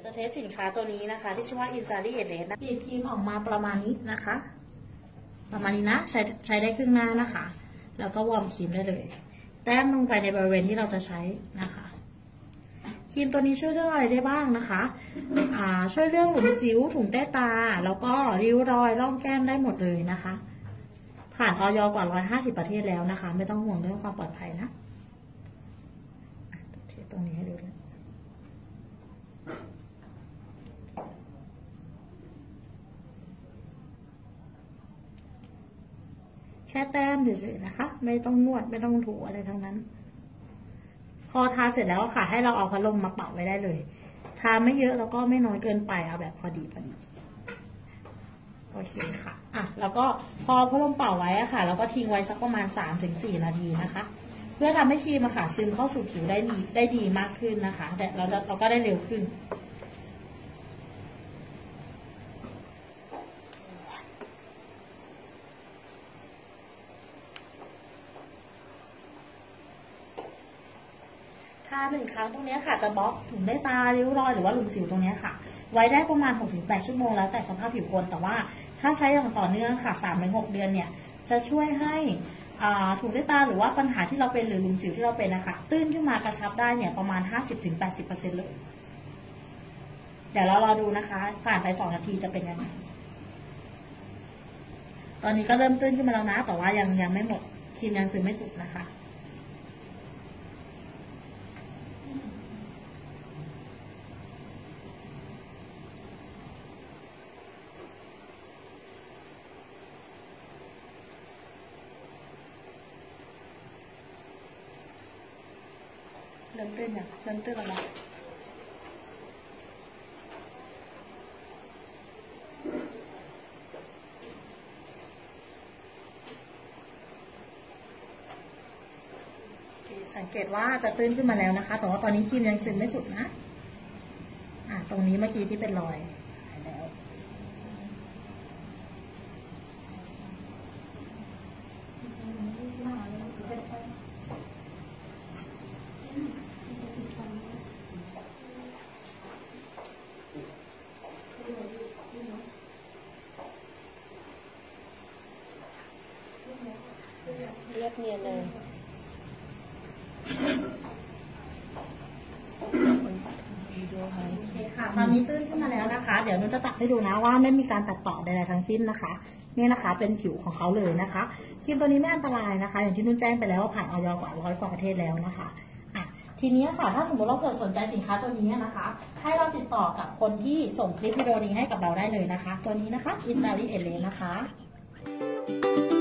จะเทสสินค้าตัวนี้นะคะที่ชื่อว่า Insari Elite นะบีบครีมออกมาประมาณนี้นะคะ ประมาณนี้นะใช้ได้ครึ่งหน้านะคะ แล้วก็วอร์มครีมได้เลยแต้มลงไปในบริเวณที่เราจะใช้นะคะครีมตัวนี้ช่วยเรื่องอะไรได้บ้างนะคะช่วยเรื่องหลุมสิวถุงใต้ตาแล้วก็ริ้วรอยร่องแก้มได้หมดเลยนะคะผ่านออยกว่า150ประเทศแล้วนะคะไม่ต้องห่วงเรื่องความปลอดภัยนะเทตรงนี้ให้ดูด้วยแค่แต้มเฉยๆนะคะไม่ต้องนวดไม่ต้องถูอะไรทั้งนั้นพอทาเสร็จแล้วค่ะให้เราเอาพัดลมมาเป่าไว้ได้เลยทาไม่เยอะแล้วก็ไม่น้อยเกินไปเอาแบบพอดีโอเคค่ะแล้วก็พอพัดลมเป่าไว้ค่ะแล้วก็ทิ้งไว้สักประมาณ 3-4 นาทีนะคะเพื่อทำให้ครีมซึมเข้าสู่ผิวได้ดีมากขึ้นนะคะแต่เราก็ได้เร็วขึ้นทา1 ครั้งตรงนี้ค่ะจะบล็อกถุงใต้ตาริ้วรอยหรือว่าหลุมสิวตรงนี้ค่ะไว้ได้ประมาณ 6-8 ชั่วโมงแล้วแต่สภาพผิวคนแต่ว่าถ้าใช้อย่างต่อเนื่องค่ะ 3-6 เดือนเนี่ยจะช่วยให้ถุงใต้ตาหรือว่าปัญหาที่เราเป็นหรือหลุมสิวที่เราเป็นนะคะตื้นขึ้นมากระชับได้เนี่ยประมาณ 50-80% เลยเดี๋ยวเรารอดูนะคะผ่านไป2 นาทีจะเป็นยังไงตอนนี้ก็เริ่มตื้นขึ้นมาแล้วนะแต่ว่ายังไม่หมดครีมยังซึมไม่สุดนะคะเริ่มตื้นแล้วนะสังเกตว่าจะตื้นขึ้นมาแล้วนะคะแต่ว่าตอนนี้ครีมยังซึมไม่สุดนะตรงนี้เมื่อกี้ที่เป็นรอยหายแล้วเรียบเนียนเลยโอเคค่ะตอนนี้ตื้นขึ้นมาแล้วนะคะเดี๋ยวนุ้นจะจับให้ดูนะว่าไม่มีการตัดต่อใดๆทั้งสิ้นนะคะนี่นะคะเป็นผิวของเขาเลยนะคะครีมตัวนี้ไม่อันตรายนะคะอย่างที่นุ้นแจ้งไปแล้วว่าผ่านออยกว่า100 กว่าประเทศแล้วนะคะทีนี้ค่ะถ้าสมมติเราเกิดสนใจสินค้าตัวนี้นะคะให้เราติดต่อกับคนที่ส่งคลิปวิดีโอนี้ให้กับเราได้เลยนะคะตัวนี้นะคะ Insari Elite นะคะ